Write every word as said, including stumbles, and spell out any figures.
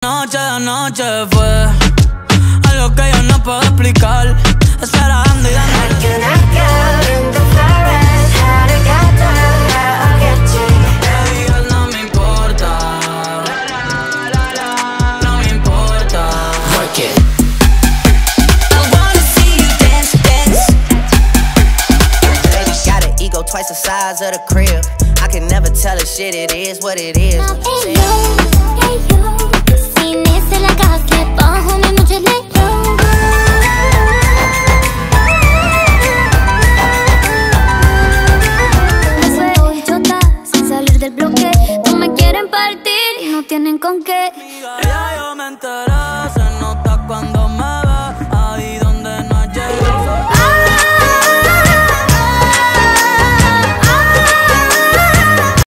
Noche de noche fue algo que yo no puedo explicar. Estar dando y dando. Like an echo in the forest, how to get down, how I'll get you. Que digas no me importa, no me importa. Work it. I wanna see you dance, dance. Baby got an ego twice the size of the crib. I can never tell a shit, it is what it is. Hey yo, hey yo, sin ese la caja que bajo mi noche le yo. Me suelto bichota sin salir del bloque. No me quieren partir y no tienen con qué. Ya yo me enteré.